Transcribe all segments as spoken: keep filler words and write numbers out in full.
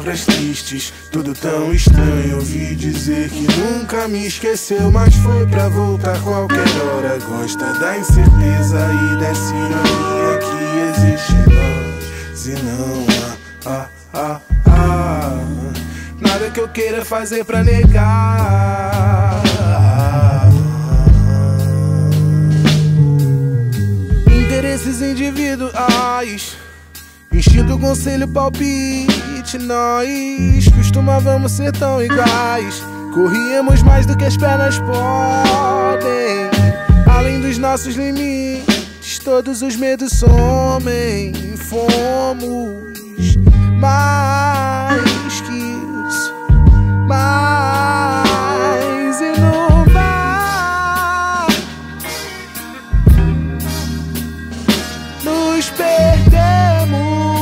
palavras tristes, tudo tão estranho. Ouvi dizer que nunca me esqueceu, mas foi pra voltar qualquer hora. Gosta da incerteza e dessa ironia que existe em nós. E não há, ah, ah, ah, nada que eu queira fazer pra negar. Interesses individuais, instinto, conselho, palpite. Nós costumávamos ser tão iguais, corríamos mais do que as pernas podem. Além dos nossos limites, todos os medos somem. Fomos mais que isso, mais e não vai. Nos perdemos,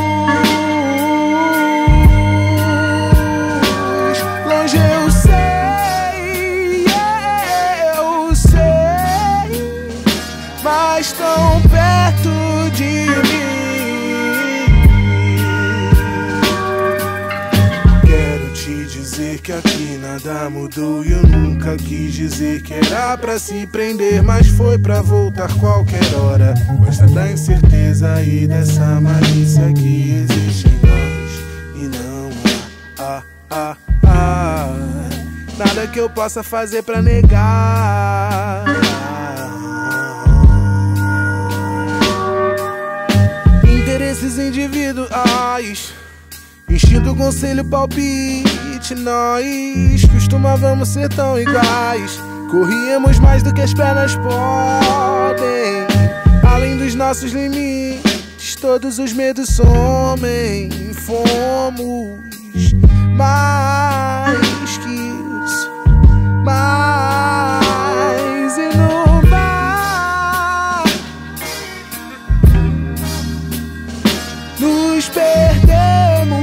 longe eu sei, eu sei, mas tão perto de mim. Quero te dizer que aqui nada mudou e eu nunca quis dizer que era pra se prender, mas foi pra voltar qualquer hora. Gosta da incerteza e dessa malícia que existe em nós. E não há, ah, ah, ah, nada que eu possa fazer pra negar. Interesses individuais, instinto, conselho, palpite. Nós costumávamos ser tão iguais, corríamos mais do que as pernas podem. Além dos nossos limites, todos os medos somem. Fomos mais que isso, mais e não vai. Nos perdemos,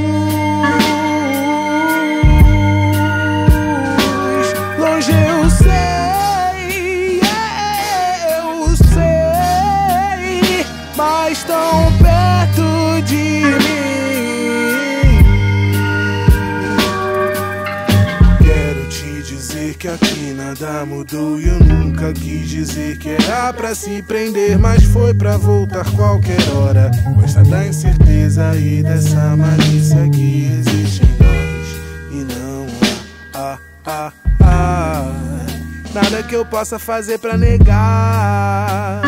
longe eu sei, eu sei, mas tão perto de mim. Quero te dizer que aqui nada mudou e eu nunca quis dizer que era pra se prender, mas foi pra voltar qualquer hora. Gosta da incerteza e dessa malícia que existe em nós. E não há, ah, ah, ah, nada que eu possa fazer pra negar.